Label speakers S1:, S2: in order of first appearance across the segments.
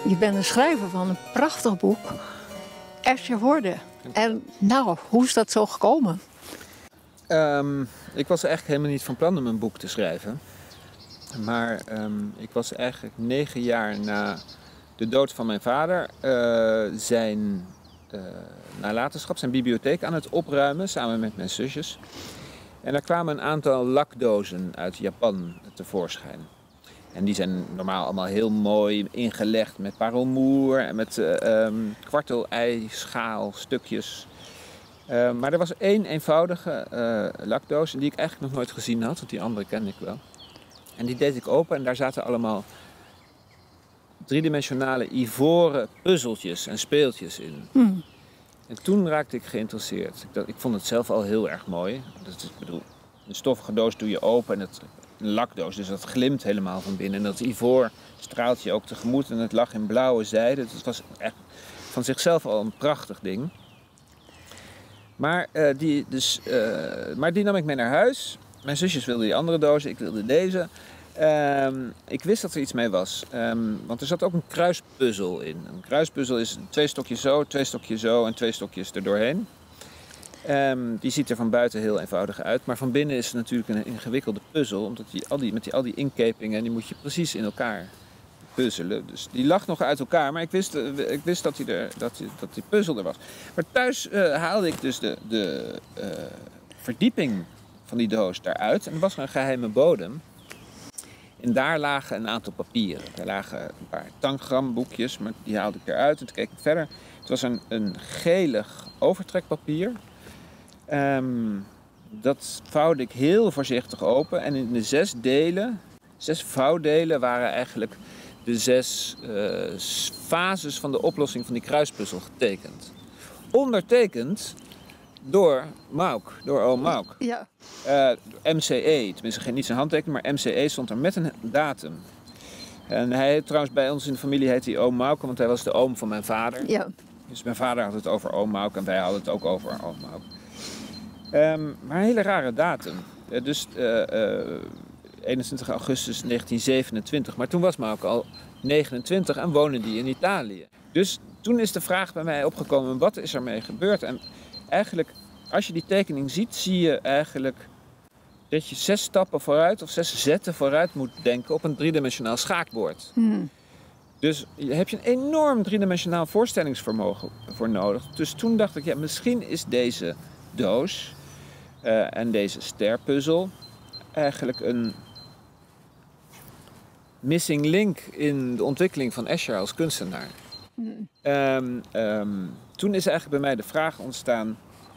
S1: Je bent een schrijver van een prachtig boek, Escher Horde. En nou, hoe is dat zo gekomen?
S2: Ik was eigenlijk helemaal niet van plan om een boek te schrijven. Maar ik was eigenlijk 9 jaar na de dood van mijn vader zijn nalatenschap, zijn bibliotheek aan het opruimen samen met mijn zusjes. En daar kwamen een aantal lakdozen uit Japan tevoorschijn. En die zijn normaal allemaal heel mooi ingelegd met parelmoer en met kwartelei-schaalstukjes. Maar er was één eenvoudige lakdoos die ik eigenlijk nog nooit gezien had, want die andere kende ik wel. En die deed ik open en daar zaten allemaal driedimensionale ivoren puzzeltjes en speeltjes in. En toen raakte ik geïnteresseerd. Ik vond het zelf al heel erg mooi. Ik bedoel, een stoffige doos doe je open en een lakdoos, dus dat glimt helemaal van binnen. En dat ivoor straalt je ook tegemoet en het lag in blauwe zijde. Dus het was echt van zichzelf al een prachtig ding. Maar die nam ik mee naar huis. Mijn zusjes wilden die andere doos, ik wilde deze. Ik wist dat er iets mee was, want er zat ook een kruispuzzel in. Een kruispuzzel is 2 stokjes zo, 2 stokjes zo en 2 stokjes erdoorheen. Die ziet er van buiten heel eenvoudig uit, maar van binnen is het natuurlijk een ingewikkelde puzzel, omdat al die inkepingen, die moet je precies in elkaar puzzelen. Dus die lag nog uit elkaar, maar ik wist dat die puzzel er was. Maar thuis haalde ik dus de verdieping van die doos daaruit en er was een geheime bodem. En daar lagen een aantal papieren. Daar lagen een paar tangrάμboekjes, maar die haalde ik eruit en toen keek ik verder. Het was een gelig overtrekpapier. Dat vouwde ik heel voorzichtig open. En in de 6 vouwdelen waren eigenlijk de 6 fases van de oplossing van die kruispuzzel getekend. Ondertekend door Mauk, door oom Mauk.
S1: Ja.
S2: MCE, tenminste niet zijn handtekening, maar MCE stond er met een datum. En hij heet trouwens bij ons in de familie heet hij oom Mauk, want hij was de oom van mijn vader.
S1: Ja.
S2: Dus mijn vader had het over oom Mauk en wij hadden het ook over oom Mauk. Maar een hele rare datum. 21 augustus 1927. Maar toen was Mauk al 29 en woonde die in Italië. Dus toen is de vraag bij mij opgekomen, wat is ermee gebeurd? En eigenlijk, als je die tekening ziet, zie je eigenlijk dat je 6 stappen vooruit of 6 zetten vooruit moet denken op een driedimensionaal schaakbord. Dus daar heb je een enorm driedimensionaal voorstellingsvermogen voor nodig. Dus toen dacht ik, ja, misschien is deze doos en deze sterpuzzel eigenlijk een missing link in de ontwikkeling van Escher als kunstenaar. Toen is eigenlijk bij mij de vraag ontstaan,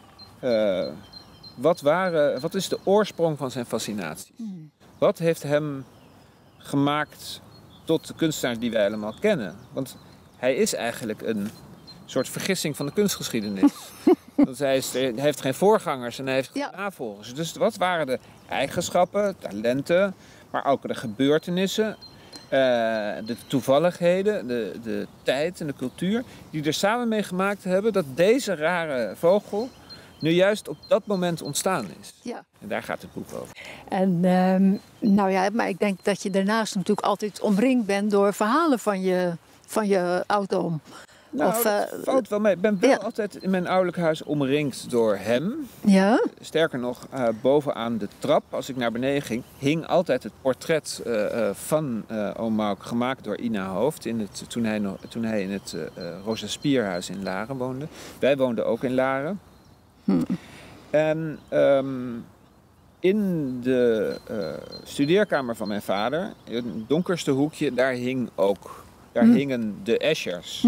S2: wat is de oorsprong van zijn fascinaties? Wat heeft hem gemaakt tot de kunstenaar die wij allemaal kennen? Want hij is eigenlijk een soort vergissing van de kunstgeschiedenis. Want hij heeft geen voorgangers en hij heeft geen navolgers. Dus wat waren de eigenschappen, talenten, maar ook de gebeurtenissen, de toevalligheden, de tijd en de cultuur, die er samen mee gemaakt hebben dat deze rare vogel nu juist op dat moment ontstaan is. Ja. En daar gaat het boek over.
S1: En nou ja, maar ik denk dat je daarnaast natuurlijk altijd omringd bent door verhalen van je oud-oom.
S2: Nou, dat valt wel mee. Ik ben wel altijd in mijn ouderlijk huis omringd door hem. Ja. Sterker nog, bovenaan de trap, als ik naar beneden ging, hing altijd het portret van oom Mauk, gemaakt door Ina Hoofd, toen hij in het Rosa Spierhuis in Laren woonde. Wij woonden ook in Laren. En in de studeerkamer van mijn vader, in het donkerste hoekje, daar hingen de Eschers.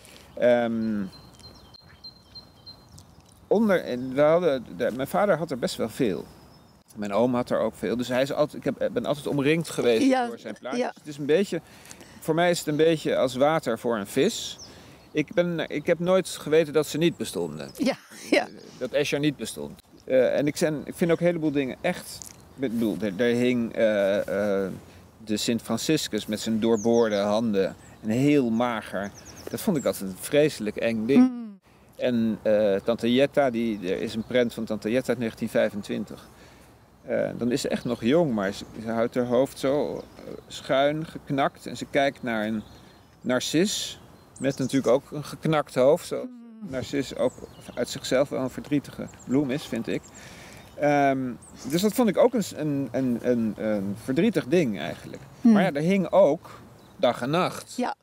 S2: Mijn vader had er best wel veel. Mijn oom had er ook veel. Dus ik ben altijd omringd geweest door zijn plaatjes. Ja. Het is een beetje, voor mij is het een beetje als water voor een vis. Ik heb nooit geweten dat ze niet bestonden. Ja. Dat Escher niet bestond. En ik vind ook een heleboel dingen echt. Ik bedoel, er hing de Sint Franciscus met zijn doorboorde handen en heel mager. Dat vond ik altijd een vreselijk eng ding. En Tante Jetta, er is een prent van Tante Jetta uit 1925. Dan is ze echt nog jong, maar ze houdt haar hoofd zo schuin geknakt en ze kijkt naar een narcis, met natuurlijk ook een geknakt hoofd. Zoals narcis ook uit zichzelf wel een verdrietige bloem is, vind ik. Dus dat vond ik ook een verdrietig ding eigenlijk. Maar ja, er hing ook dag en nacht.
S1: Ja.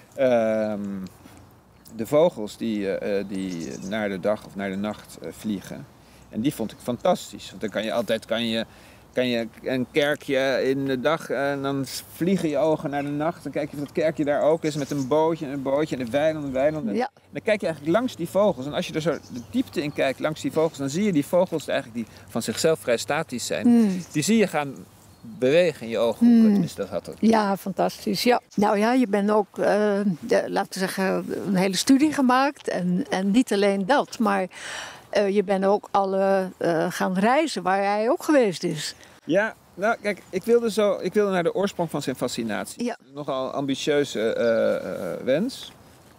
S2: De vogels die naar de dag of naar de nacht vliegen. En die vond ik fantastisch. Want dan kan je een kerkje in de dag en dan vliegen je ogen naar de nacht. Dan kijk je of dat kerkje daar ook is met een bootje en de weilanden.
S1: Ja.
S2: Dan kijk je eigenlijk langs die vogels. En als je er zo de diepte in kijkt langs die vogels, dan zie je die vogels eigenlijk die van zichzelf vrij statisch zijn. Die zie je gaan bewegen in je ogen. Tenminste, dat had het.
S1: Ja, fantastisch. Ja. Nou ja, je bent ook, laten we zeggen, een hele studie gemaakt. En niet alleen dat, maar je bent ook alle gaan reizen waar hij ook geweest is.
S2: Ja, nou kijk, ik wilde naar de oorsprong van zijn fascinatie.
S1: Ja.
S2: Nogal ambitieuze wens.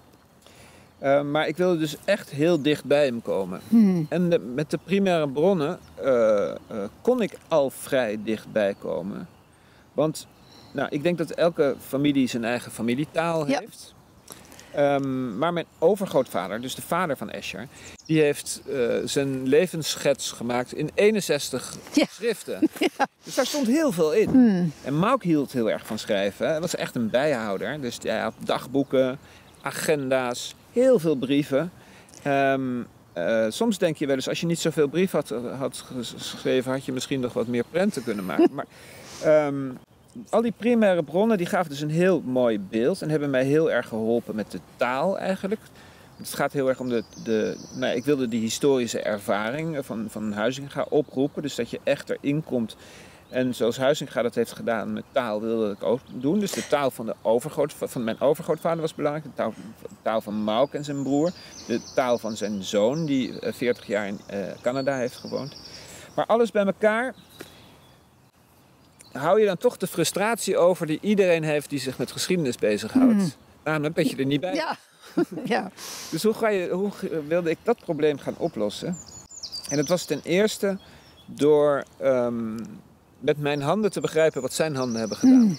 S2: Maar ik wilde dus echt heel dicht bij hem komen. En met de primaire bronnen kon ik al vrij dichtbij komen. Want ik denk dat elke familie zijn eigen familietaal heeft. Maar mijn overgrootvader, dus de vader van Escher, die heeft zijn levensschets gemaakt in 61 schriften. Ja. Dus daar stond heel veel in. En Mauk hield heel erg van schrijven. Hij was echt een bijhouder. Dus hij had dagboeken, agenda's, heel veel brieven. Soms denk je wel eens, als je niet zoveel brief had geschreven, had je misschien nog wat meer prenten kunnen maken. Maar al die primaire bronnen die gaven dus een heel mooi beeld en hebben mij heel erg geholpen met de taal eigenlijk. Het gaat heel erg om ik wilde die historische ervaring van Huizinga oproepen. Dus dat je echt erin komt. En zoals Huizinga dat heeft gedaan met taal, wilde ik ook doen. Dus de taal van mijn overgrootvader was belangrijk. De taal van Mauk en zijn broer. De taal van zijn zoon, die 40 jaar in Canada heeft gewoond. Maar alles bij elkaar hou je dan toch de frustratie over die iedereen heeft die zich met geschiedenis bezighoudt. Namelijk dat je er niet bij bent.
S1: Ja. Ja.
S2: Dus hoe wilde ik dat probleem gaan oplossen? En dat was ten eerste door met mijn handen te begrijpen wat zijn handen hebben gedaan.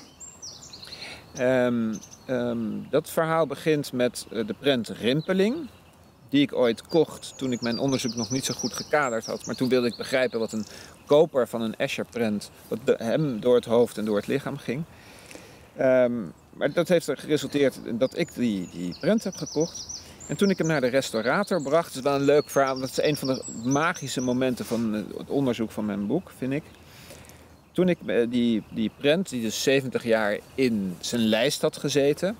S2: Dat verhaal begint met de prent Rimpeling, die ik ooit kocht toen ik mijn onderzoek nog niet zo goed gekaderd had. Maar toen wilde ik begrijpen wat een koper van een Escher-prent, wat hem door het hoofd en door het lichaam ging. Maar dat heeft er geresulteerd dat ik die prent heb gekocht. En toen ik hem naar de restaurator bracht, dat is wel een leuk verhaal, dat is een van de magische momenten van het onderzoek van mijn boek, vind ik. Toen ik die prent, die dus 70 jaar in zijn lijst had gezeten,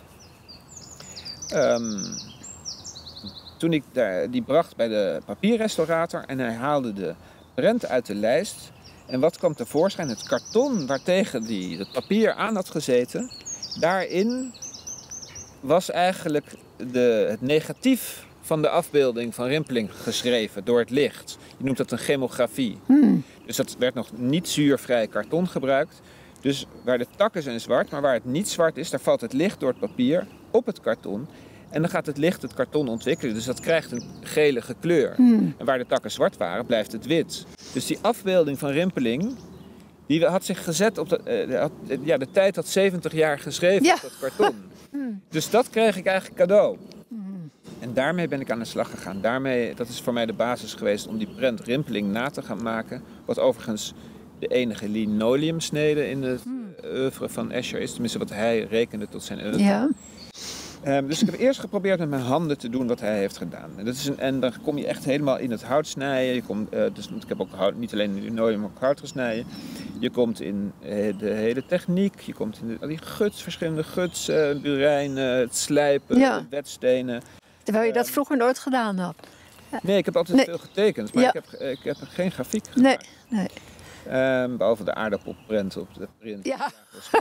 S2: toen ik die bracht bij de papierrestaurator en hij haalde de prent uit de lijst. En wat kwam tevoorschijn? Het karton waartegen het papier aan had gezeten, daarin was eigenlijk het negatief van de afbeelding van Rimpeling geschreven door het licht. Je noemt dat een chemografie. Dus dat werd nog niet zuurvrij karton gebruikt. Dus waar de takken zijn zwart, maar waar het niet zwart is, daar valt het licht door het papier op het karton. En dan gaat het licht het karton ontwikkelen, dus dat krijgt een gelige kleur. En waar de takken zwart waren, blijft het wit. Dus die afbeelding van Rimpeling, die had zich gezet op de tijd had 70 jaar geschreven op dat karton. Dus dat kreeg ik eigenlijk cadeau. En daarmee ben ik aan de slag gegaan. Dat is voor mij de basis geweest om die prent Rimpeling na te gaan maken. Wat overigens de enige linoleumsnede in het oeuvre van Escher is. Tenminste wat hij rekende tot zijn oeuvre. Ja. Dus ik heb eerst geprobeerd met mijn handen te doen wat hij heeft gedaan. En dan kom je echt helemaal in het hout snijden. Dus ik heb ook niet alleen in linoleum, maar ook hout gesneden. Je komt in de hele techniek. Je komt in die verschillende gutsen, burijnen, het slijpen, wetstenen.
S1: Terwijl je dat vroeger nooit gedaan had.
S2: Nee, ik heb altijd veel getekend, maar ik heb geen grafiek gemaakt.
S1: Nee.
S2: Behalve de aardappelprent op de print.
S1: Ja.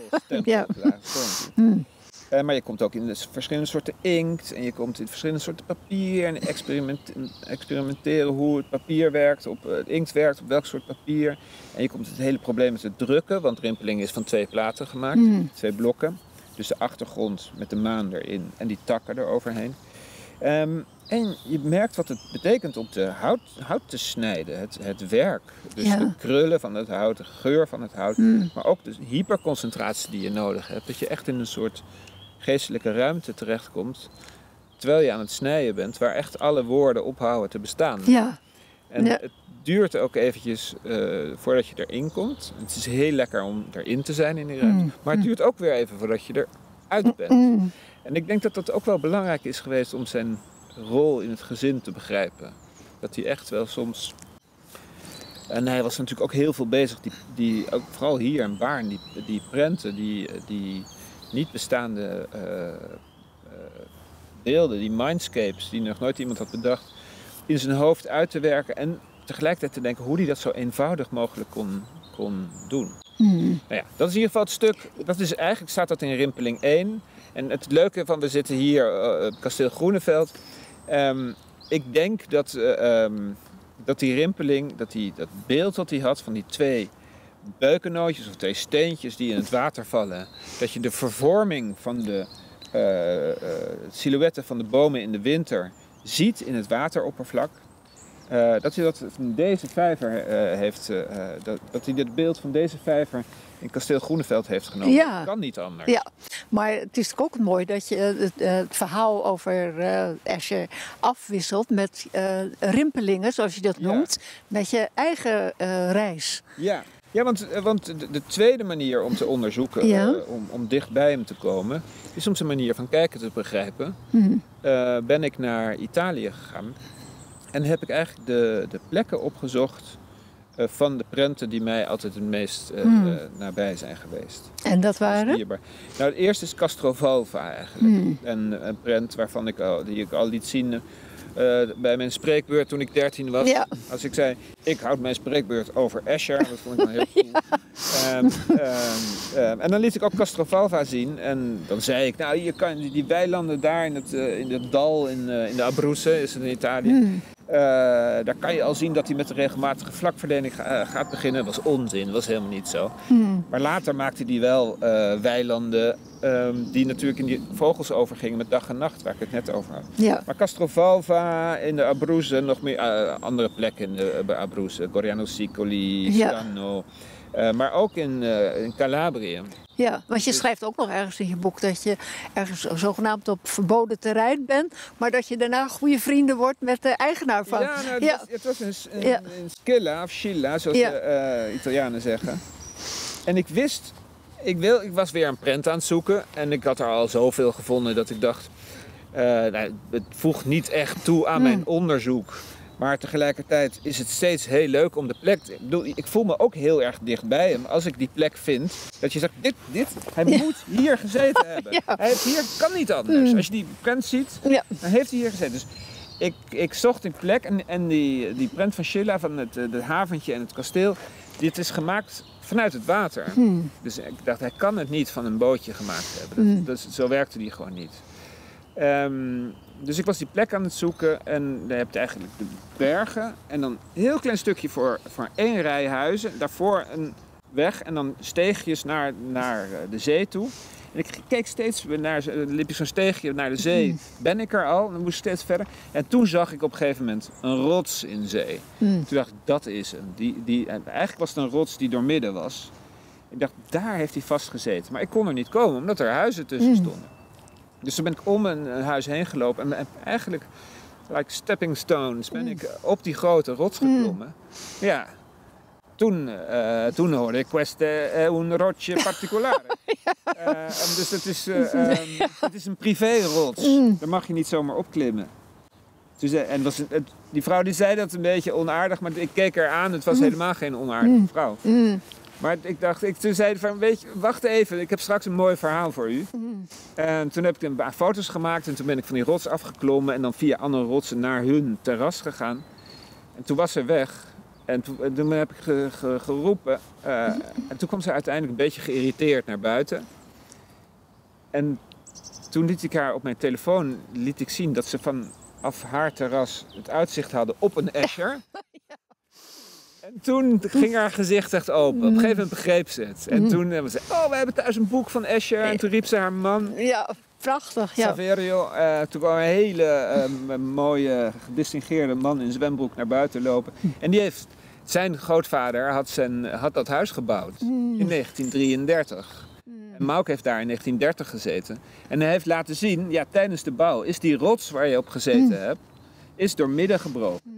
S2: Maar je komt ook in verschillende soorten inkt en je komt in verschillende soorten papier en experimenteren hoe het papier werkt, het inkt werkt, op welk soort papier. En je komt het hele probleem met het drukken, want Rimpeling is van 2 platen gemaakt, 2 blokken. Dus de achtergrond met de maan erin en die takken eroverheen. En je merkt wat het betekent om hout te snijden, het werk. Dus de krullen van het hout, de geur van het hout, maar ook de hyperconcentratie die je nodig hebt. Dat je echt in een soort geestelijke ruimte terechtkomt, terwijl je aan het snijden bent, waar echt alle woorden ophouden te bestaan.
S1: Ja.
S2: En het duurt ook eventjes voordat je erin komt. Het is heel lekker om erin te zijn in die ruimte. Maar het duurt ook weer even voordat je eruit bent. En ik denk dat dat ook wel belangrijk is geweest om zijn rol in het gezin te begrijpen. Dat hij echt wel soms... En hij was natuurlijk ook heel veel bezig, die ook vooral hier in Baarn, die prenten, die niet bestaande beelden, die mindscapes, die nog nooit iemand had bedacht, in zijn hoofd uit te werken en tegelijkertijd te denken hoe hij dat zo eenvoudig mogelijk kon doen. Nou ja, dat is in ieder geval het stuk, eigenlijk staat dat in Rimpeling 1. En het leuke van, we zitten hier op Kasteel Groeneveld. Ik denk dat die rimpeling, dat beeld dat hij had van die 2 beukennootjes of 2 steentjes die in het water vallen, dat je de vervorming van de silhouetten van de bomen in de winter ziet in het wateroppervlak, dat hij dat van deze vijver dat hij dit beeld van deze vijver in Kasteel Groeneveld heeft genomen. Ja. Dat kan niet anders.
S1: Ja, maar het is toch ook mooi dat je het verhaal over Escher afwisselt met rimpelingen, zoals je dat noemt, met je eigen reis.
S2: Ja. Ja, want de tweede manier om te onderzoeken, om dichtbij hem te komen, is om zijn manier van kijken te begrijpen. Ben ik naar Italië gegaan en heb ik eigenlijk de plekken opgezocht van de prenten die mij altijd het meest nabij zijn geweest.
S1: En dat waren?
S2: Dierbaar. Nou, het eerste is Castrovalva eigenlijk. Een prent die ik al liet zien bij mijn spreekbeurt toen ik 13 was. Ja. Als ik zei, ik houd mijn spreekbeurt over Escher. Dat vond ik dan heel cool. En dan liet ik ook Castrovalva zien. En dan zei ik, nou, je kan die weilanden daar in het dal in de Abruzzen, is het in Italië. Daar kan je al zien dat hij met de regelmatige vlakverdeling gaat beginnen. Dat was onzin, dat was helemaal niet zo. Maar later maakte hij wel weilanden die natuurlijk in die vogels overgingen met dag en nacht, waar ik het net over had. Ja. Maar Castrovalva in de Abruzzen, nog meer andere plekken in de Abruzzen. Goriano Sicoli, Strano. Maar ook in Calabrië.
S1: Ja, want je schrijft ook nog ergens in je boek dat je ergens zogenaamd op verboden terrein bent, maar dat je daarna goede vrienden wordt met de eigenaar van.
S2: Ja, nou, het was een Scilla of Scilla, zoals de Italianen zeggen. En ik wist, ik was weer een prent aan het zoeken en ik had er al zoveel gevonden dat ik dacht, het voegt niet echt toe aan mijn onderzoek. Maar tegelijkertijd is het steeds heel leuk om de plek te... Ik voel me ook heel erg dichtbij hem als ik die plek vind. Dat je zegt, hij moet hier gezeten hebben. Ja. Hij heeft hier, kan niet anders. Als je die prent ziet, dan heeft hij hier gezeten. Dus ik zocht een plek en die prent van Scilla, van het haventje en het kasteel, dit is gemaakt vanuit het water. Dus ik dacht, hij kan het niet van een bootje gemaakt hebben. Zo werkte die gewoon niet. Dus ik was die plek aan het zoeken en dan heb je eigenlijk de bergen en dan een heel klein stukje voor 1 rij huizen. Daarvoor een weg en dan steegjes naar de zee toe. En ik keek steeds liep ik zo'n steegje naar de zee. Ben ik er al? Dan moest ik steeds verder. En toen zag ik op een gegeven moment een rots in zee. Toen dacht ik, dat is hem. En eigenlijk was het een rots die doormidden was. Ik dacht, daar heeft hij vastgezeten. Maar ik kon er niet komen omdat er huizen tussen stonden. Dus toen ben ik om een huis heen gelopen en eigenlijk, like stepping stones, ben ik op die grote rots geklommen. Ja, toen hoorde ik queste un rocce particolare. Dus het is een privé-rots. Daar mag je niet zomaar opklimmen. En die vrouw die zei dat een beetje onaardig, maar ik keek haar aan. Het was helemaal geen onaardige vrouw. Maar toen zei hij van, weet je, wacht even, ik heb straks een mooi verhaal voor u. En toen heb ik een paar foto's gemaakt en toen ben ik van die rots afgeklommen en dan via andere rotsen naar hun terras gegaan. En toen was ze weg en toen heb ik geroepen en toen kwam ze uiteindelijk een beetje geïrriteerd naar buiten. En toen liet ik haar op mijn telefoon zien dat ze vanaf haar terras het uitzicht hadden op een Escher. En toen ging haar gezicht echt open. Op een gegeven moment begreep ze het. En toen hebben ze we hebben thuis een boek van Escher. En toen riep ze haar man.
S1: Ja, prachtig. Ja.
S2: Saverio. Toen kwam een hele mooie, gedistingeerde man in zwembroek naar buiten lopen. En zijn grootvader had dat huis gebouwd in 1933. En Mauck heeft daar in 1930 gezeten. En hij heeft laten zien, ja, tijdens de bouw is die rots waar je op gezeten hebt, is doormidden gebroken.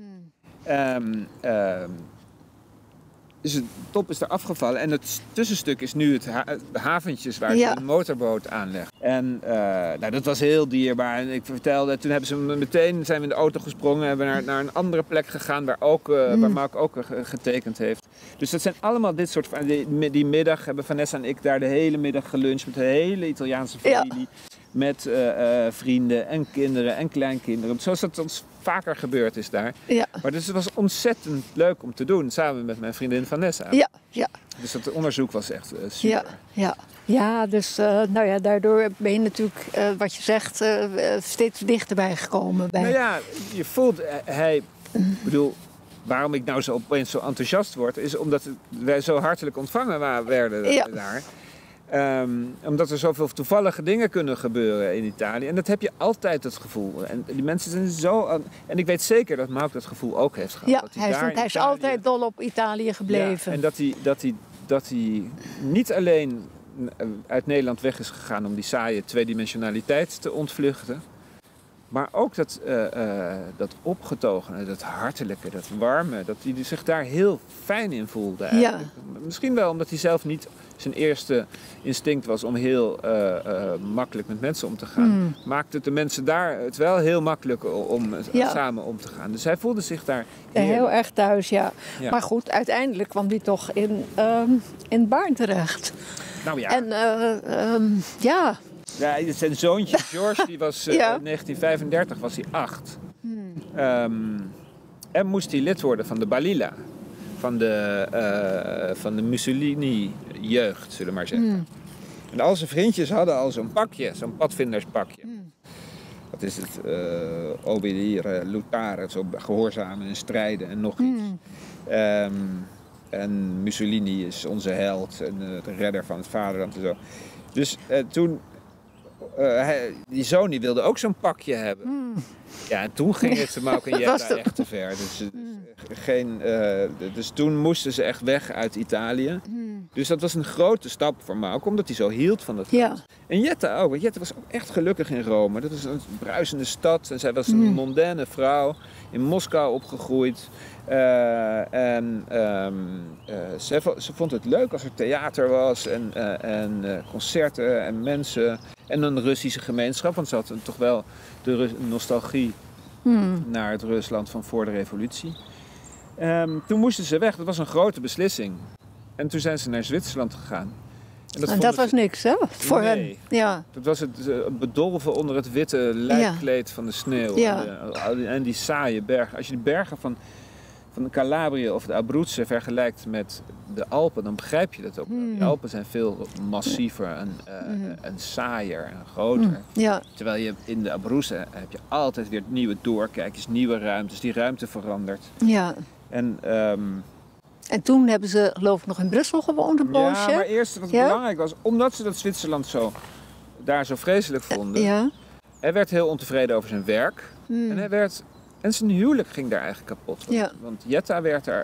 S2: Dus de top is er afgevallen en het tussenstuk is nu de haventjes waar ze een motorboot aanleggen. En nou, dat was heel dierbaar. En ik vertelde, toen zijn we in de auto gesprongen en hebben we naar een andere plek gegaan waar Mauck ook getekend heeft. Dus dat zijn allemaal dit soort van. Die middag hebben Vanessa en ik daar de hele middag geluncht met de hele Italiaanse familie. Met vrienden en kinderen en kleinkinderen. Zoals dat ons vaker gebeurd is daar. Ja. Maar dus het was ontzettend leuk om te doen, samen met mijn vriendin Vanessa.
S1: Ja, ja.
S2: Dus dat onderzoek was echt super.
S1: Ja, dus nou ja, daardoor ben je natuurlijk, wat je zegt, steeds dichterbij gekomen.
S2: Nou ja, je voelt, ik bedoel, waarom ik nou opeens zo enthousiast word, is omdat wij zo hartelijk ontvangen werden daar. Omdat er zoveel toevallige dingen kunnen gebeuren in Italië. En dat heb je altijd, het gevoel. En die mensen zijn zo. En ik weet zeker dat Mauck dat gevoel ook heeft gehad.
S1: Ja,
S2: dat
S1: hij is altijd dol op Italië gebleven.
S2: Ja, en dat hij niet alleen uit Nederland weg is gegaan om die saaie tweedimensionaliteit te ontvluchten. Maar ook dat opgetogene, dat hartelijke, dat warme, dat hij zich daar heel fijn in voelde. Ja. Misschien wel omdat hij zelf niet zijn eerste instinct was om heel makkelijk met mensen om te gaan. Maakte het de mensen daar het wel heel makkelijk om samen om te gaan. Dus hij voelde zich daar
S1: heel erg thuis, ja. Maar goed, uiteindelijk kwam hij toch in Baarn terecht.
S2: Nou ja.
S1: En ja...
S2: Ja, zijn zoontje George, die was in 1935 was hij 8. En moest hij lid worden van de Balilla. Van de Mussolini-jeugd, zullen we maar zeggen. En al zijn vriendjes hadden al zo'n pakje, zo'n padvinderspakje. Wat is het? Obbedire, lottare, zo gehoorzamen en strijden en nog iets. En Mussolini is onze held en de redder van het vaderland en zo. Dus toen... die zoon die wilde ook zo'n pakje hebben. Ja, en toen ging het Mauck en Jetta echt te ver. Dus toen moesten ze echt weg uit Italië. Dus dat was een grote stap voor Mauck, omdat hij zo hield van dat land. En Jetta ook, want Jetta was ook echt gelukkig in Rome. Dat was een bruisende stad en zij was een mondaine vrouw, in Moskou opgegroeid. Ze vond het leuk als er theater was en concerten en mensen en een Russische gemeenschap, want ze had toch wel de nostalgie naar het Rusland van voor de revolutie. Toen moesten ze weg, dat was een grote beslissing. En toen zijn ze naar Zwitserland gegaan.
S1: En dat was niks, hè? Voor hen. Ja.
S2: Dat was het bedolven onder het witte lijkkleed van de sneeuw. Ja. En die saaie bergen. Als je de bergen van de Calabrië of de Abruzzen vergelijkt met de Alpen, dan begrijp je dat ook. Die Alpen zijn veel massiever en saaier en groter. Terwijl je in de Abruzzen heb je altijd weer nieuwe doorkijkjes, nieuwe ruimtes. Die ruimte verandert.
S1: Ja. En toen hebben ze geloof ik nog in Brussel gewoond een poosje.
S2: Ja, maar eerst wat belangrijk was, omdat ze dat Zwitserland daar zo vreselijk vonden. Hij werd heel ontevreden over zijn werk. En zijn huwelijk ging daar eigenlijk kapot. Want Jetta werd daar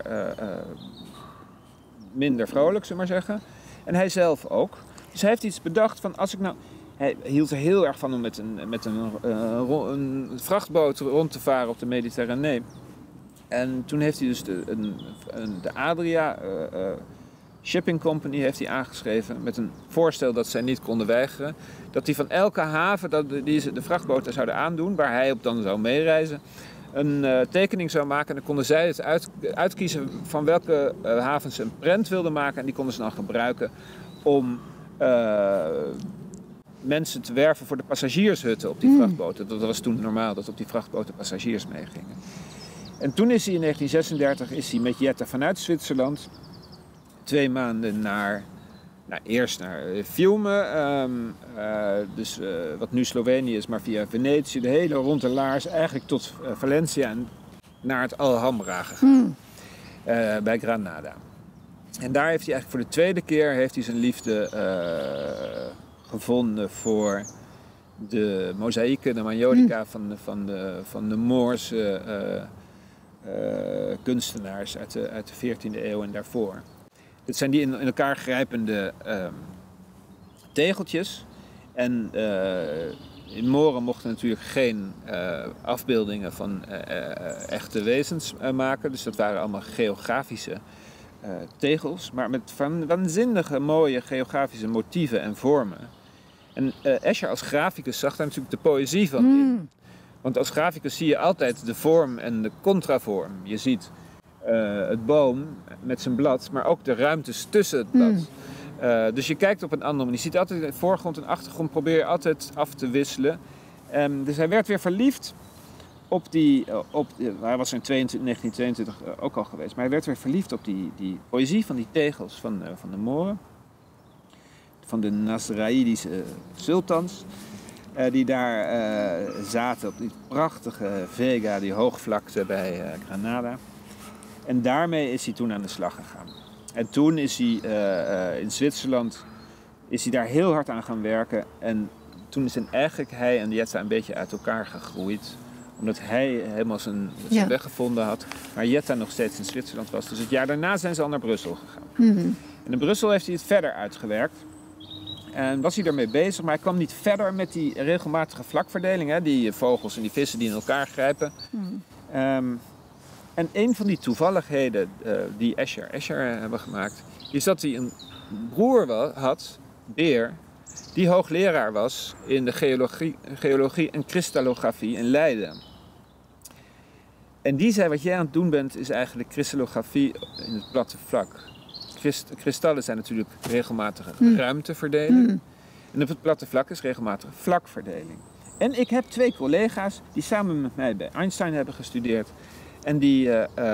S2: minder vrolijk, zullen we maar zeggen. En hij zelf ook. Dus hij heeft iets bedacht van, hij hield er heel erg van om met een vrachtboot rond te varen op de Mediterranee. En toen heeft hij dus de Adria Shipping Company heeft hij aangeschreven met een voorstel dat zij niet konden weigeren. Dat hij van elke haven die ze de vrachtboten zouden aandoen, waar hij op dan zou meereizen, een tekening zou maken. En dan konden zij het uitkiezen van welke havens ze een prent wilden maken. En die konden ze dan gebruiken om mensen te werven voor de passagiershutten op die vrachtboten. Dat was toen normaal dat op die vrachtboten passagiers meegingen. En toen is hij in 1936 met Jetta vanuit Zwitserland 2 maanden eerst naar Fiume, dus wat nu Slovenië is, maar via Venetië, de hele ronde laars, eigenlijk tot Valencia en naar het Alhambra gegaan, bij Granada. En daar heeft hij eigenlijk voor de tweede keer zijn liefde gevonden voor de mozaïeken, de majolica van de Moorse kunstenaars uit de 14e eeuw en daarvoor. Dit zijn die in elkaar grijpende tegeltjes. En in Moren mochten natuurlijk geen afbeeldingen van echte wezens maken. Dus dat waren allemaal geografische tegels. Maar met waanzinnige mooie geografische motieven en vormen. En Escher als graficus zag daar natuurlijk de poëzie van in. Want als graficus zie je altijd de vorm en de contravorm. Je ziet het boom met zijn blad, maar ook de ruimtes tussen het blad. Dus je kijkt op een andere manier. Je ziet altijd de voorgrond en achtergrond, probeer je altijd af te wisselen. Dus hij werd weer verliefd op hij was in 1922 ook al geweest, maar hij werd weer verliefd op die poëzie van die tegels van de Moren. Van de Nasraïdische sultans. Die daar zaten op die prachtige Vega, die hoogvlakte bij Granada. En daarmee is hij toen aan de slag gegaan. En toen is hij in Zwitserland daar heel hard aan gaan werken. En toen zijn eigenlijk hij en Jetta een beetje uit elkaar gegroeid. Omdat hij helemaal zijn weg gevonden had. Maar Jetta nog steeds in Zwitserland was. Dus het jaar daarna zijn ze al naar Brussel gegaan. En in Brussel heeft hij het verder uitgewerkt. En was hij ermee bezig, maar hij kwam niet verder met die regelmatige vlakverdeling. Hè? Die vogels en die vissen die in elkaar grijpen. En een van die toevalligheden die Escher hebben gemaakt, is dat hij een broer had, Beer, die hoogleraar was in de geologie en kristallografie in Leiden. En die zei, wat jij aan het doen bent, is eigenlijk kristallografie in het platte vlak. Kristallen zijn natuurlijk regelmatige ruimteverdeling. En op het platte vlak is regelmatige vlakverdeling. En ik heb 2 collega's die samen met mij bij Einstein hebben gestudeerd. En die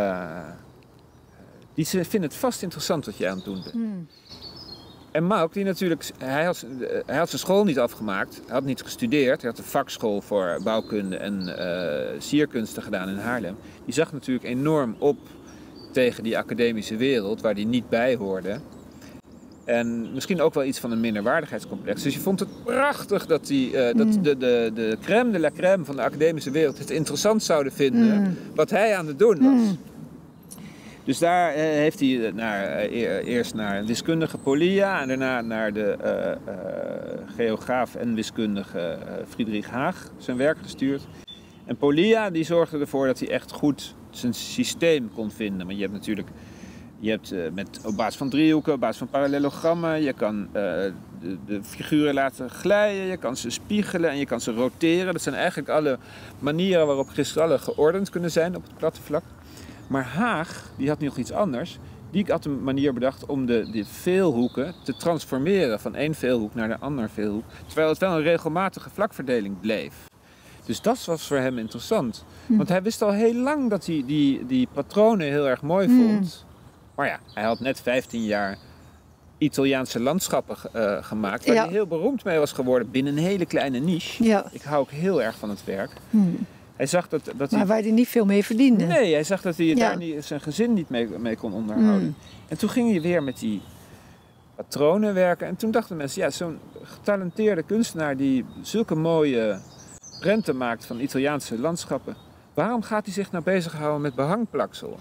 S2: vinden het vast interessant wat je aan het doen bent. En Mauk, die natuurlijk, hij had zijn school niet afgemaakt. Hij had niet gestudeerd. Hij had een vakschool voor bouwkunde en sierkunsten gedaan in Haarlem. Die zag natuurlijk enorm op tegen die academische wereld waar hij niet bij hoorde. En misschien ook wel iets van een minderwaardigheidscomplex. Dus je vond het prachtig dat de crème de la crème van de academische wereld het interessant zouden vinden wat hij aan het doen was. Dus daar heeft hij eerst naar wiskundige Polia en daarna naar de geograaf en wiskundige Friedrich Haag zijn werk gestuurd. En Polia die zorgde ervoor dat hij echt goed zijn systeem kon vinden. Maar je hebt natuurlijk op basis van driehoeken, op basis van parallelogrammen, je kan de figuren laten glijden, je kan ze spiegelen en je kan ze roteren. Dat zijn eigenlijk alle manieren waarop kristallen geordend kunnen zijn op het platte vlak. Maar Haag, die had nog iets anders. Die had een manier bedacht om de veelhoeken te transformeren van één veelhoek naar de andere veelhoek. Terwijl het wel een regelmatige vlakverdeling bleef. Dus dat was voor hem interessant. Want hij wist al heel lang dat hij die patronen heel erg mooi vond. Maar ja, hij had net 15 jaar Italiaanse landschappen gemaakt. Waar hij heel beroemd mee was geworden binnen een hele kleine niche. Ja. Ik hou ook heel erg van het werk. Hij zag
S1: maar waar hij niet veel mee verdiende.
S2: Nee, hij zag dat hij daar zijn gezin niet mee kon onderhouden. En toen ging hij weer met die patronen werken. En toen dachten mensen, ja, zo'n getalenteerde kunstenaar die zulke mooie prenten maakt van Italiaanse landschappen. Waarom gaat hij zich nou bezighouden met behangplaksel?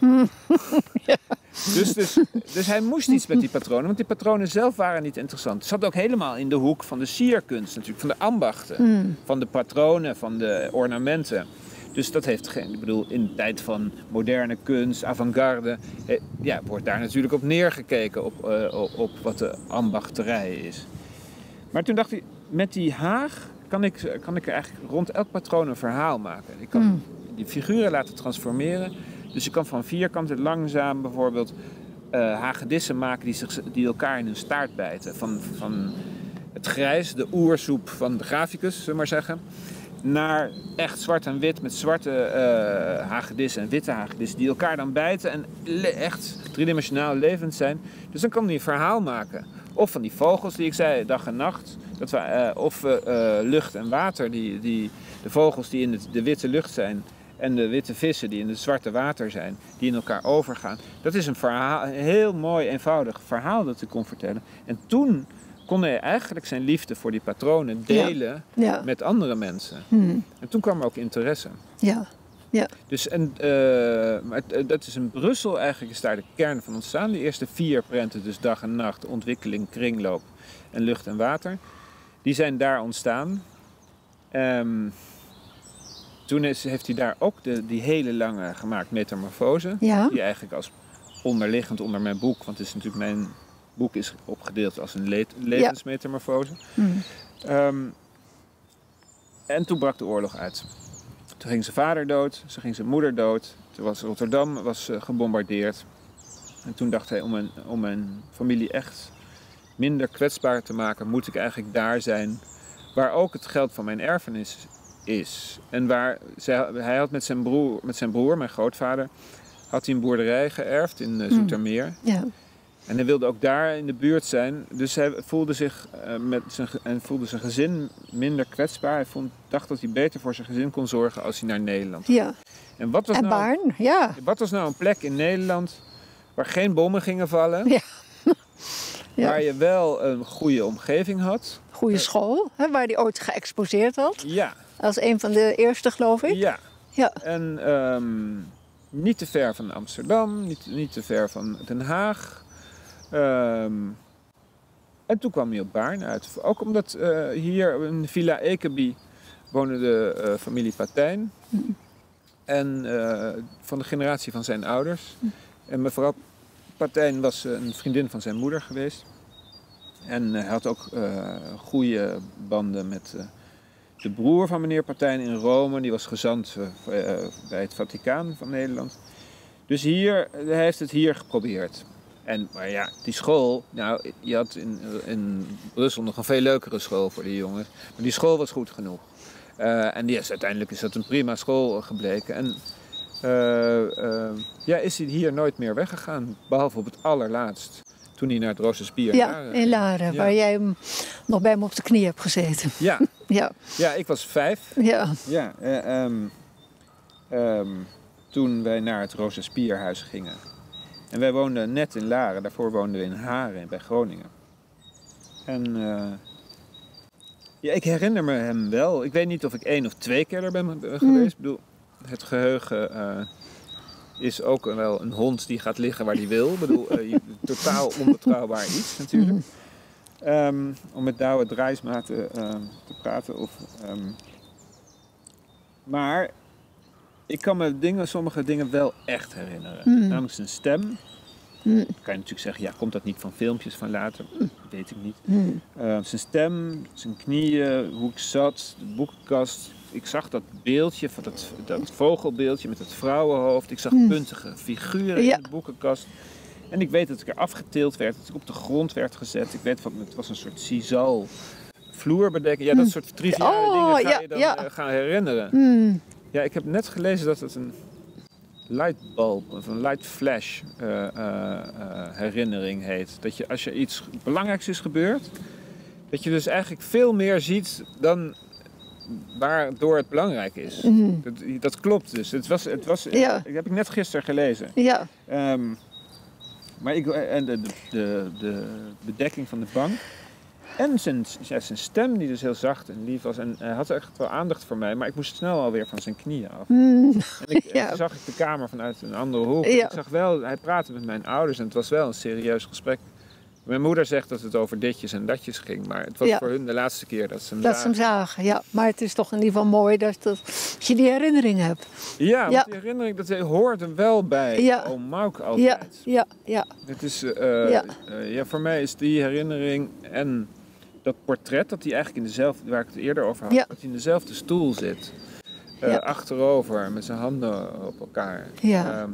S2: Dus hij moest iets met die patronen, want die patronen zelf waren niet interessant. Het zat ook helemaal in de hoek van de sierkunst natuurlijk, van de ambachten. Van de patronen, van de ornamenten. Dus dat heeft geen, ik bedoel, in de tijd van moderne kunst, avant-garde, wordt daar natuurlijk op neergekeken, op wat de ambachterij is. Maar toen dacht hij, met die Haag kan ik er eigenlijk rond elk patroon een verhaal maken. Ik kan die figuren laten transformeren. Dus je kan van vierkanten langzaam bijvoorbeeld hagedissen maken die elkaar in hun staart bijten. Van het grijs, de oersoep van de graficus, zullen we maar zeggen, naar echt zwart en wit met zwarte hagedissen en witte hagedissen die elkaar dan bijten en echt driedimensionaal levend zijn. Dus dan kan hij een verhaal maken. Of van die vogels die ik zei, dag en nacht. Of lucht en water, de vogels die in de witte lucht zijn. En de witte vissen die in het zwarte water zijn, die in elkaar overgaan. Dat is een heel mooi, eenvoudig verhaal dat ik kon vertellen. En toen kon hij eigenlijk zijn liefde voor die patronen delen met andere mensen. En toen kwam er ook interesse.
S1: Ja. Ja.
S2: Dus, maar dat is in Brussel eigenlijk, is daar de kern van ontstaan. De eerste 4 prenten, dus dag en nacht, ontwikkeling, kringloop en lucht en water. Die zijn daar ontstaan. Toen heeft hij daar ook die hele lange gemaakt, Metamorfose.
S1: Ja.
S2: Die eigenlijk als onderliggend onder mijn boek, want het is natuurlijk mijn boek is opgedeeld als een levensmetamorfose. En toen brak de oorlog uit. Toen ging zijn vader dood, toen ging zijn moeder dood. Toen was Rotterdam gebombardeerd. En toen dacht hij, om mijn familie echt minder kwetsbaar te maken, moet ik eigenlijk daar zijn waar ook het geld van mijn erfenis is. En waar hij had met zijn broer, mijn grootvader, had hij een boerderij geërfd in Zoetermeer.
S1: Ja.
S2: En hij wilde ook daar in de buurt zijn. Dus hij voelde zich voelde zijn gezin minder kwetsbaar. Hij dacht dat hij beter voor zijn gezin kon zorgen als hij naar Nederland ging.
S1: Ja.
S2: En wat was nou een plek in Nederland waar geen bommen gingen vallen?
S1: Ja. Ja.
S2: Waar je wel een goede omgeving had.
S1: Goede school, hè, waar hij ooit geëxposeerd had.
S2: Ja.
S1: Als een van de eerste, geloof ik.
S2: Ja.
S1: Ja.
S2: En niet te ver van Amsterdam, niet te ver van Den Haag. En toen kwam hij op Baarn uit. Ook omdat hier in Villa Ekeby woonde de familie Patijn. En van de generatie van zijn ouders. En mevrouw Patijn was een vriendin van zijn moeder geweest. En hij had ook goede banden met de broer van meneer Patijn in Rome. Die was gezant bij het Vaticaan van Nederland. Dus hij heeft het hier geprobeerd. Maar ja, die school, nou, je had in Brussel nog een veel leukere school voor die jongens. Maar die school was goed genoeg. En uiteindelijk is dat een prima school gebleken. En is hij hier nooit meer weggegaan, behalve op het allerlaatst. Toen hij naar het Roosterspier
S1: in Laren, waar jij hem nog bij hem op de knie hebt gezeten.
S2: Ja,
S1: ja.
S2: Ja, ik was 5.
S1: Ja.
S2: Ja, toen wij naar het Roosterspierhuis gingen. En wij woonden net in Laren, daarvoor woonden we in Haren bij Groningen. En ik herinner me hem wel. Ik weet niet of ik 1 of 2 keer er ben geweest. Ik bedoel, het geheugen is ook wel een hond die gaat liggen waar hij wil. Ik bedoel, totaal onbetrouwbaar iets natuurlijk. Om met Douwe Drijsma te praten. Maar ik kan me sommige dingen wel echt herinneren. Namelijk zijn stem. Dan kan je natuurlijk zeggen, ja, komt dat niet van filmpjes van later? Weet ik niet. Zijn stem, zijn knieën, hoe ik zat, de boekenkast. Ik zag dat beeldje, dat vogelbeeldje met het vrouwenhoofd. Ik zag puntige figuren in de boekenkast. En ik weet dat ik er afgetild werd, dat ik op de grond werd gezet. Ik weet van, het was een soort sisal vloerbedekking. Ja, dat soort triviale dingen ga je dan gaan herinneren. Ja, ik heb net gelezen dat het een lightbulb of een light flash herinnering heet. Dat je als er iets belangrijks is gebeurd, dat je dus eigenlijk veel meer ziet dan waardoor het belangrijk is. Dat klopt dus. Het was dat heb ik net gisteren gelezen.
S1: Ja.
S2: Maar de bedekking van de bank. En zijn stem die dus heel zacht en lief was. En hij had echt wel aandacht voor mij. Maar ik moest snel alweer van zijn knieën af. En toen zag ik de kamer vanuit een andere hoek. Ik zag wel, hij praatte met mijn ouders. En het was wel een serieus gesprek. Mijn moeder zegt dat het over ditjes en datjes ging. Maar het was voor hun de laatste keer dat ze hem
S1: zagen. Ja, maar het is toch in ieder geval mooi dat je die herinnering hebt.
S2: Ja, want die herinnering dat hoort er wel bij. Oom Mauk altijd.
S1: Ja.
S2: Het is, voor mij is die herinnering en dat portret dat hij eigenlijk waar ik het eerder over had, dat hij in dezelfde stoel zit. Achterover met zijn handen op elkaar.
S1: Ja.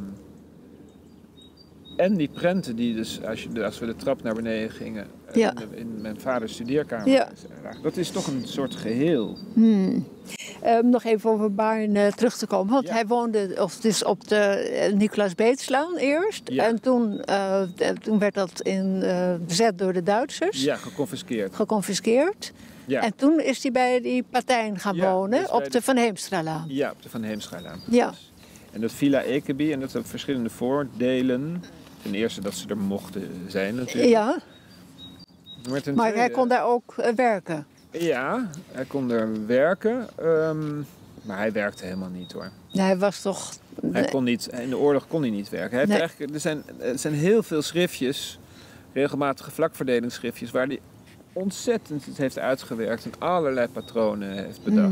S2: En die prenten die dus, als we de trap naar beneden gingen, in mijn vaders studeerkamer. Dat is toch een soort geheel.
S1: Nog even over Baarn terug te komen. Want hij woonde dus op de Nicolaas Beetslaan eerst. Ja. En toen werd dat bezet door de Duitsers.
S2: Ja, geconfiskeerd. Ja.
S1: En toen is hij bij die Patijn gaan wonen dus op de Van Heemstralaan.
S2: Ja, op de Van Heemstralaan.
S1: Ja.
S2: En dat Villa Ekeby, en dat had verschillende voordelen. Ten eerste dat ze er mochten zijn natuurlijk.
S1: Ja. Maar hij kon daar ook werken.
S2: Ja, hij kon er werken. Maar hij werkte helemaal niet hoor.
S1: Nee, hij was toch...
S2: Hij kon niet, in de oorlog kon hij niet werken. Hij heeft eigenlijk, er zijn heel veel schriftjes, regelmatige vlakverdelingsschriftjes, waar hij ontzettend het heeft uitgewerkt en allerlei patronen heeft bedacht.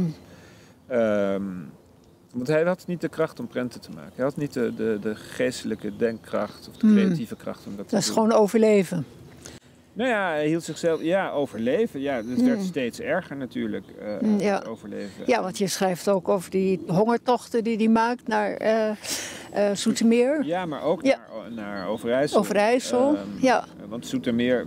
S2: Want hij had niet de kracht om prenten te maken. Hij had niet de geestelijke denkkracht of de creatieve kracht om dat te doen.
S1: Dat is gewoon overleven.
S2: Nou ja, hij hield zichzelf... Ja, overleven. Ja, het werd steeds erger natuurlijk. Overleven.
S1: Ja, want je schrijft ook over die hongertochten die hij maakt naar Zoetermeer.
S2: Ja, maar ook naar Overijssel.
S1: Overijssel, ja.
S2: Want Zoetermeer,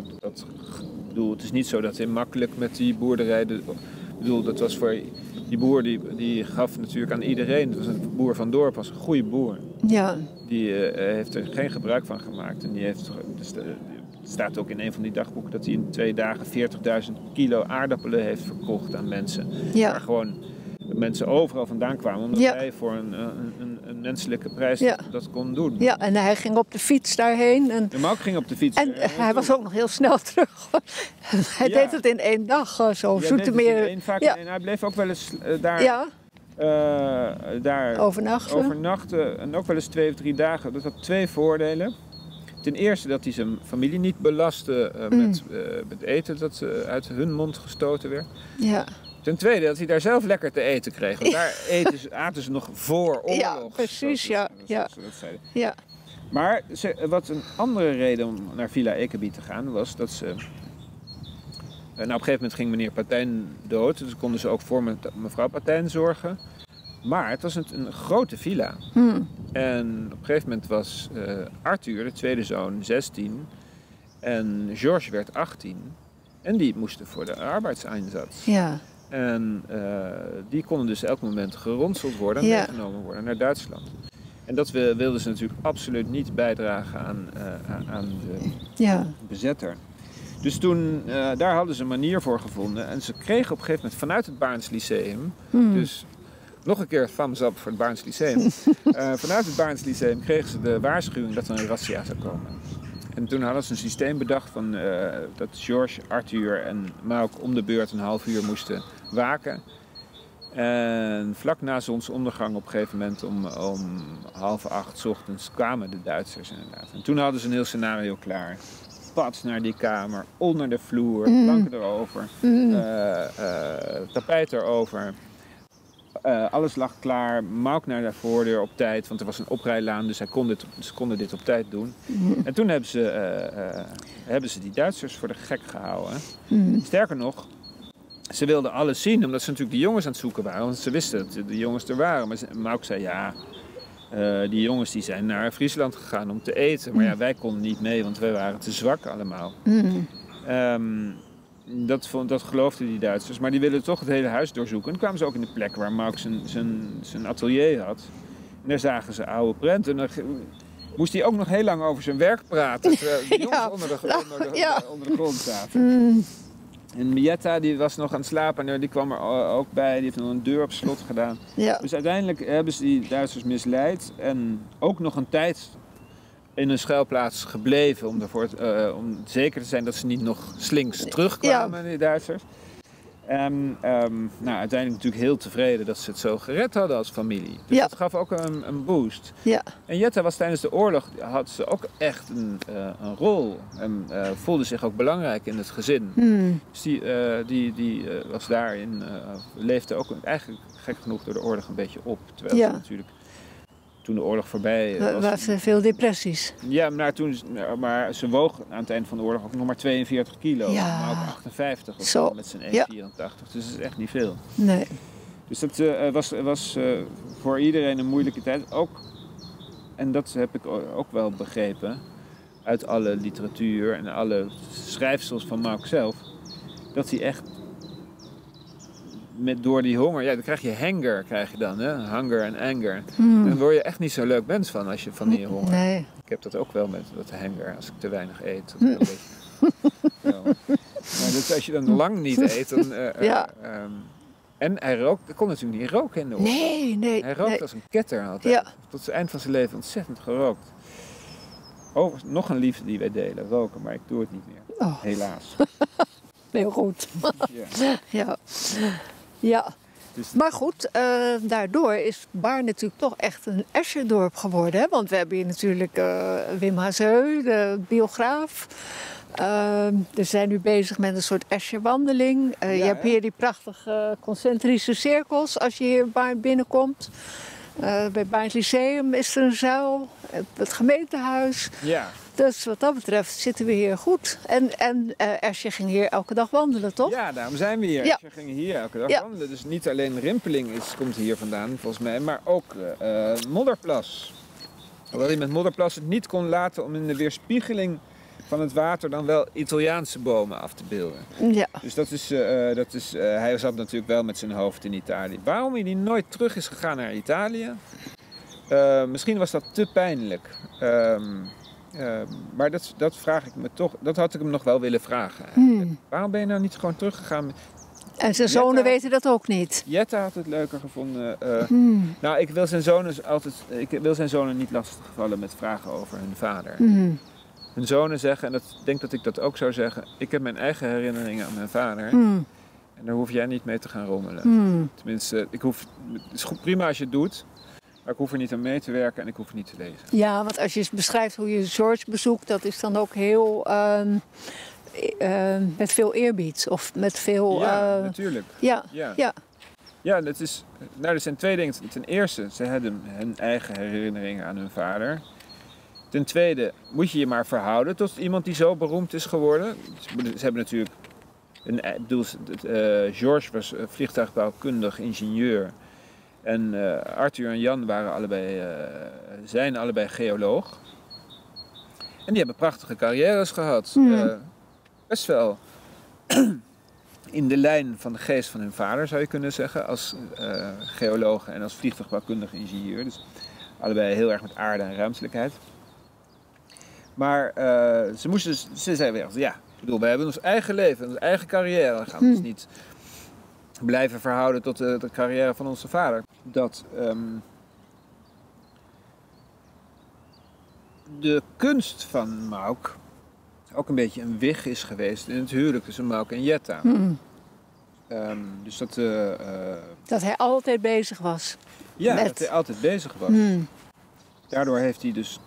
S2: het is niet zo dat hij makkelijk met die boerderij... dat was voor... Die boer die gaf natuurlijk aan iedereen. Het was een boer van dorp, was een goede boer.
S1: Ja.
S2: Die heeft er geen gebruik van gemaakt. En die heeft... Het staat ook in een van die dagboeken dat hij in 2 dagen 40.000 kilo aardappelen heeft verkocht aan mensen. Ja. Waar gewoon mensen overal vandaan kwamen, omdat hij voor een menselijke prijs dat kon doen.
S1: Ja, en hij ging op de fiets daarheen. En
S2: maar ook ging op de fiets.
S1: En hij was ook nog heel snel terug. Hij deed het in 1 dag, zo Zoetermeer.
S2: Hij bleef ook wel eens daar... daar overnachten. En ook wel eens 2 of 3 dagen. Dat had 2 voordelen. Ten eerste dat hij zijn familie niet belastte met eten dat uit hun mond gestoten werd. Ja. Ten tweede dat hij daar zelf lekker te eten kreeg. Want daar aten ze nog voor oorlog.
S1: Ja, precies, ja.
S2: Maar wat een andere reden om naar Villa Ekeby te gaan was dat ze... op een gegeven moment ging meneer Patijn dood. Dus konden ze ook voor mevrouw Patijn zorgen. Maar het was een grote villa. En op een gegeven moment was Arthur, de tweede zoon, 16. En George werd 18. En die moesten voor de arbeidseinsatz. Ja. En die konden dus elk moment geronseld worden en meegenomen worden naar Duitsland. En dat wilden ze natuurlijk absoluut niet bijdragen aan de bezetter. Dus toen, daar hadden ze een manier voor gevonden. En ze kregen op een gegeven moment vanuit het Barends Lyceum... Dus nog een keer thumbs up voor het Barends Lyceum. Vanuit het Barends Lyceum kregen ze de waarschuwing dat er een razzia zou komen. En toen hadden ze een systeem bedacht van dat George, Arthur en Mauk om de beurt een half uur moesten waken. En vlak na zonsondergang op een gegeven moment om 7:30 's ochtends kwamen de Duitsers inderdaad. En toen hadden ze een heel scenario klaar. Pad naar die kamer, onder de vloer, planken erover, tapijt erover. Alles lag klaar, Mauk naar de voordeur op tijd, want er was een oprijlaan, dus ze konden dit op tijd doen. En toen hebben ze die Duitsers voor de gek gehouden. Sterker nog, ze wilden alles zien, omdat ze natuurlijk die jongens aan het zoeken waren, want ze wisten dat de jongens er waren. Maar Mauk zei die jongens die zijn naar Friesland gegaan om te eten, maar wij konden niet mee, want wij waren te zwak allemaal. Dat geloofden die Duitsers, maar die wilden toch het hele huis doorzoeken. En kwamen ze ook in de plek waar Mauk zijn atelier had. En daar zagen ze oude prenten. En dan moest hij ook nog heel lang over zijn werk praten, terwijl de jongens onder de grond zaten. En Mietta die was nog aan het slapen en die kwam er ook bij. Die heeft nog een deur op slot gedaan. Ja. Dus uiteindelijk hebben ze die Duitsers misleid en ook nog een tijd in een schuilplaats gebleven om zeker te zijn dat ze niet nog slinks terugkwamen, die Duitsers. Uiteindelijk natuurlijk heel tevreden dat ze het zo gered hadden als familie. Dus dat gaf ook een boost. Ja. En Jetta was tijdens de oorlog, had ze ook echt een rol. En voelde zich ook belangrijk in het gezin. Dus die was daarin, leefde ook eigenlijk gek genoeg door de oorlog een beetje op. Terwijl ze natuurlijk... Toen de oorlog voorbij was...
S1: Was er veel depressies.
S2: Ja, maar ze woog aan het eind van de oorlog ook nog maar 42 kilo. Ja. Maar ook 58 of zo, met zijn 1,84. Dus dat is echt niet veel. Nee. Dus dat was voor iedereen een moeilijke tijd. Ook, en dat heb ik ook wel begrepen uit alle literatuur en alle schrijfsels van Mauk zelf. Dat hij echt... door die honger, dan krijg je hanger, hè? Hunger en anger. Dan word je echt niet zo'n leuk mens als je van die honger. Nee. Ik heb dat ook wel met dat hanger, als ik te weinig eet. Maar dus als je dan lang niet eet, dan... en hij kon natuurlijk niet roken in de oorlog.
S1: Nee.
S2: Hij rookte als een ketter altijd. Ja. Tot het eind van zijn leven ontzettend gerookt. Overigens, nog een liefde die wij delen, roken, maar ik doe het niet meer. Helaas.
S1: Heel goed. Ja. Maar goed, daardoor is Baarn natuurlijk toch echt een Escher-dorp geworden. Hè? Want we hebben hier natuurlijk Wim Hazeu, de biograaf. We zijn nu bezig met een soort Escher-wandeling. Je hebt hier die prachtige concentrische cirkels als je hier Baarn binnenkomt. Bij Baarns Lyceum is er een zuil, het gemeentehuis.
S2: Ja.
S1: Dus wat dat betreft zitten we hier goed. En Escher ging hier elke dag wandelen, toch?
S2: Ja, daarom zijn we hier.
S1: Ja.
S2: Escher ging hier elke dag wandelen. Dus niet alleen Rimpeling komt hier vandaan, volgens mij, maar ook Modderplas. Hoewel hij met Modderplas het niet kon laten om in de weerspiegeling van het water dan wel Italiaanse bomen af te beelden.
S1: Ja.
S2: Dus hij zat natuurlijk wel met zijn hoofd in Italië. Waarom hij nooit terug is gegaan naar Italië? Misschien was dat te pijnlijk. Maar dat vraag ik me toch, dat had ik hem nog wel willen vragen. Waarom ben je nou niet gewoon teruggegaan?
S1: En zijn zonen weten dat ook niet.
S2: Jetta had het leuker gevonden. Nou, ik wil zijn zonen niet lastigvallen met vragen over hun vader. Hun zonen zeggen, en ik denk dat ik dat ook zou zeggen, ik heb mijn eigen herinneringen aan mijn vader. En daar hoef jij niet mee te gaan rommelen. Tenminste, het is goed, prima als je het doet. Maar ik hoef er niet aan mee te werken en ik hoef het niet te lezen.
S1: Ja, want als je beschrijft hoe je George bezoekt, dat is dan ook heel met veel eerbied. Of met veel...
S2: Ja, natuurlijk.
S1: Ja.
S2: Ja, er zijn twee dingen. Ten eerste, ze hebben hun eigen herinneringen aan hun vader. Ten tweede, moet je je maar verhouden tot iemand die zo beroemd is geworden. Ze hebben natuurlijk... George was vliegtuigbouwkundig ingenieur. En Arthur en Jan zijn allebei geoloog. En die hebben prachtige carrières gehad. Best wel in de lijn van de geest van hun vader, zou je kunnen zeggen. Als geoloog en als vliegtuigbouwkundig ingenieur. Dus allebei heel erg met aarde en ruimtelijkheid. Maar ze zeiden weer, ja, we hebben ons eigen leven, onze eigen carrière. We gaan ons niet blijven verhouden tot de carrière van onze vader. Dat de kunst van Mauk ook een beetje een wig is geweest in het huwelijk tussen Mauk en Jetta. Dus
S1: dat hij altijd bezig was.
S2: Ja, dat hij altijd bezig was. Daardoor heeft hij dus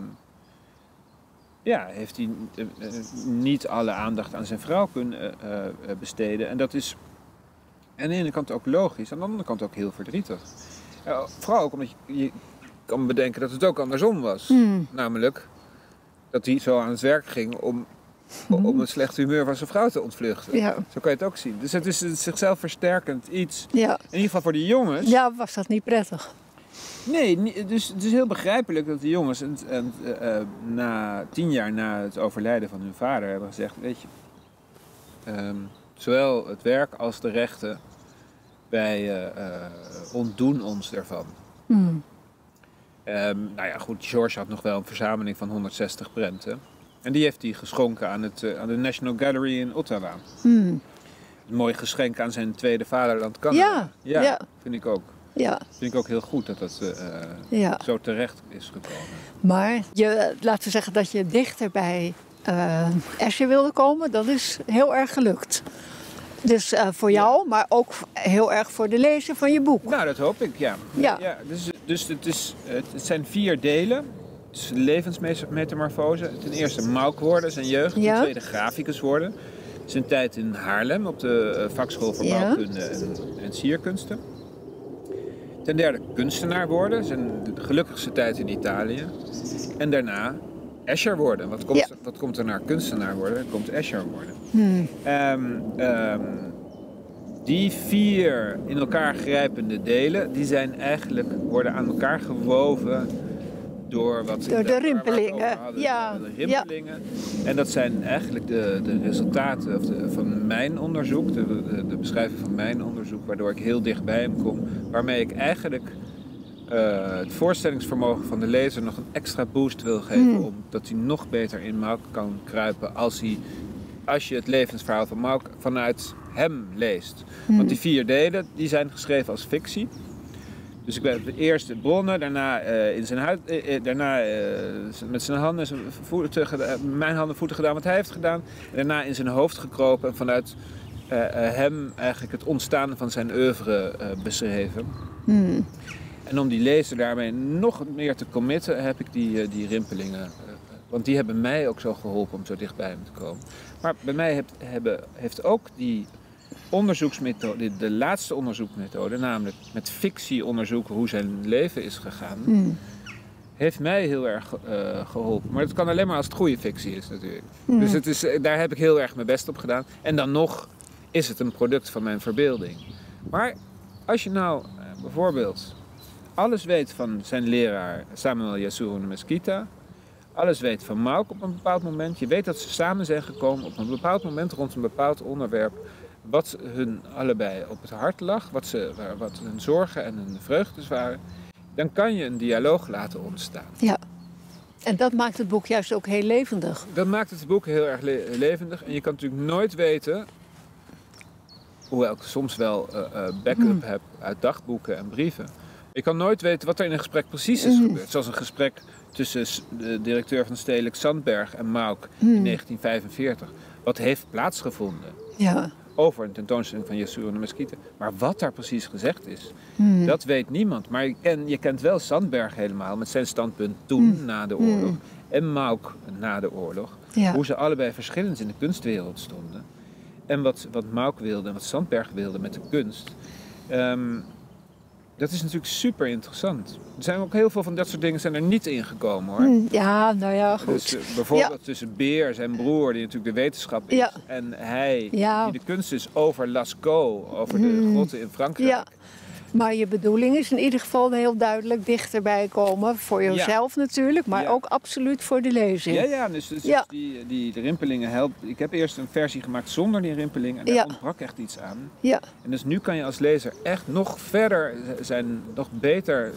S2: niet alle aandacht aan zijn vrouw kunnen besteden. En dat is aan de ene kant ook logisch, aan de andere kant ook heel verdrietig. Vooral ook omdat je kan bedenken dat het ook andersom was. Namelijk dat hij zo aan het werk ging om het slechte humeur van zijn vrouw te ontvluchten. Ja. Zo kan je het ook zien. Dus het is een zichzelf versterkend iets. Ja. In ieder geval voor de jongens.
S1: Ja, was dat niet prettig?
S2: Nee, dus het is heel begrijpelijk dat de jongens 10 jaar na het overlijden van hun vader hebben gezegd, weet je, zowel het werk als de rechten, wij ontdoen ons ervan. Nou ja, goed, George had nog wel een verzameling van 160 prenten. En die heeft hij geschonken aan de National Gallery in Ottawa. Een mooi geschenk aan zijn tweede vaderland Canada. Ja, vind ik ook. Ja. Vind ik ook heel goed dat dat zo terecht is gekomen.
S1: Maar laten we zeggen dat je dichter bij Escher wilde komen, dat is heel erg gelukt. Dus voor jou, maar ook heel erg voor de lezer van je boek.
S2: Nou, dat hoop ik, ja. Dus het zijn 4 delen. Het is levensmetamorfose. Ten eerste Mauk worden, zijn jeugd. Ten tweede graficus worden. Zijn tijd in Haarlem op de vakschool voor bouwkunde en sierkunsten. Ten derde kunstenaar worden, zijn gelukkigste tijd in Italië. En daarna Escher worden. Wat komt er naar kunstenaar worden? Er komt Escher worden. Die 4 in elkaar grijpende delen, die worden aan elkaar gewoven door de
S1: rimpelingen.
S2: De rimpelingen. En dat zijn eigenlijk de resultaten van mijn onderzoek, de beschrijving van mijn onderzoek, waardoor ik heel dicht bij hem kom. Waarmee ik eigenlijk het voorstellingsvermogen van de lezer nog een extra boost wil geven, omdat hij nog beter in Mauk kan kruipen als je het levensverhaal van Mauk vanuit hem leest. Want die 4 delen, die zijn geschreven als fictie. Dus ik ben eerst de bronnen, daarna in zijn huid, daarna met zijn handen en zijn voeten, mijn handen en voeten gedaan wat hij heeft gedaan. En daarna in zijn hoofd gekropen en vanuit hem eigenlijk het ontstaan van zijn oeuvre beschreven.
S1: Hmm.
S2: En om die lezer daarmee nog meer te committen, heb ik die rimpelingen. Want die hebben mij ook zo geholpen om zo dichtbij hem te komen. Maar bij mij heeft ook die onderzoeksmethode, de laatste onderzoeksmethode, namelijk met fictie onderzoeken hoe zijn leven is gegaan, heeft mij heel erg geholpen. Maar dat kan alleen maar als het goede fictie is natuurlijk. Dus daar heb ik heel erg mijn best op gedaan. En dan nog is het een product van mijn verbeelding. Maar als je nou bijvoorbeeld alles weet van zijn leraar Samuel Yasuru Mesquita, alles weet van Mauk op een bepaald moment. Je weet dat ze samen zijn gekomen op een bepaald moment rond een bepaald onderwerp. Wat hun allebei op het hart lag, wat hun zorgen en hun vreugdes waren. Dan kan je een dialoog laten ontstaan.
S1: Ja, en dat maakt het boek juist ook heel levendig.
S2: Dat maakt het boek heel erg levendig. En je kan natuurlijk nooit weten, hoewel ik soms wel backup heb uit dagboeken en brieven. Je kan nooit weten wat er in een gesprek precies is gebeurd. Zoals een gesprek tussen de directeur van Stedelijk Sandberg en Mauk in 1945. Wat heeft plaatsgevonden over een tentoonstelling van Yasuru Mesquita. Maar wat daar precies gezegd is, dat weet niemand. Maar je kent wel Sandberg helemaal met zijn standpunt toen, na de oorlog. En Mauk na de oorlog.
S1: Ja.
S2: Hoe ze allebei verschillend in de kunstwereld stonden. En wat Mauk wilde en wat Sandberg wilde met de kunst. Dat is natuurlijk super interessant. Er zijn ook heel veel van dat soort dingen zijn er niet ingekomen hoor.
S1: Ja, nou ja, goed.
S2: Dus bijvoorbeeld tussen Beer, zijn broer, die natuurlijk de wetenschap is, en hij, die de kunst is, over Lascaux, over de grotten in Frankrijk. Ja.
S1: Maar je bedoeling is in ieder geval heel duidelijk dichterbij komen. Voor jezelf natuurlijk, maar ook absoluut voor de lezer.
S2: Ja, dus die rimpelingen helpen. Ik heb eerst een versie gemaakt zonder die rimpelingen. En daar ontbrak echt iets aan. Ja. En dus nu kan je als lezer echt nog verder zijn, nog beter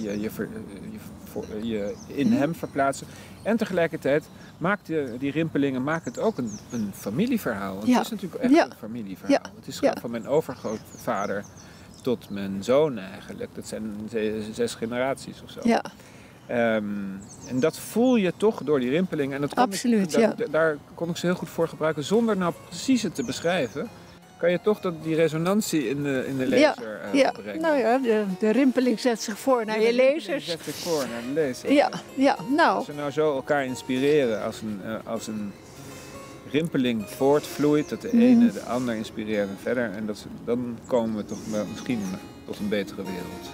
S2: je in hem verplaatsen. En tegelijkertijd maakt die rimpelingen het ook een familieverhaal. Het is natuurlijk echt een familieverhaal. Het is van mijn overgrootvader tot mijn zoon eigenlijk. Dat zijn 6 generaties of zo. Ja. En dat voel je toch door die rimpelingen. En dat daar kon ik ze heel goed voor gebruiken. Zonder nou precies het te beschrijven, kan je toch die resonantie in de lezer brengen.
S1: Nou ja, de rimpeling zet zich voor naar je lezers.
S2: Zet zich voor naar de lezer.
S1: Nou.
S2: Als ze nou zo elkaar inspireren als een rimpeling voortvloeit, dat de ene de ander inspireert en verder. En dan komen we toch wel misschien tot een betere wereld.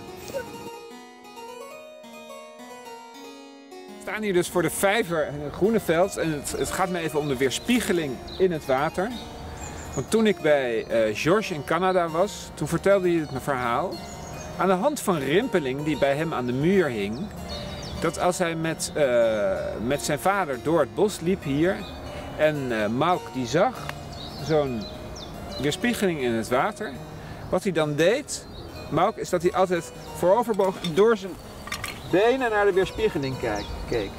S2: We staan hier dus voor de vijver in het Groeneveld en het gaat me even om de weerspiegeling in het water. Want toen ik bij George in Canada was, toen vertelde hij het me verhaal. Aan de hand van rimpeling die bij hem aan de muur hing, dat als hij met zijn vader door het bos liep hier, en Mauk die zag zo'n weerspiegeling in het water. Wat hij dan deed, Mauk, is dat hij altijd vooroverboog door zijn benen naar de weerspiegeling keek.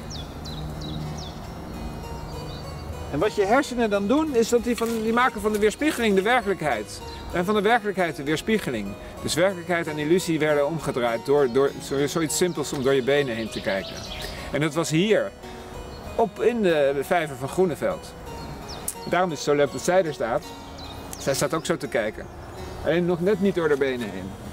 S2: En wat je hersenen dan doen, is dat die maken van de weerspiegeling de werkelijkheid. En van de werkelijkheid de weerspiegeling. Dus werkelijkheid en illusie werden omgedraaid door zoiets simpels om door je benen heen te kijken. En dat was hier. In de vijver van Groeneveld. Daarom is het zo leuk dat zij er staat. Zij staat ook zo te kijken. Alleen nog net niet door de benen heen.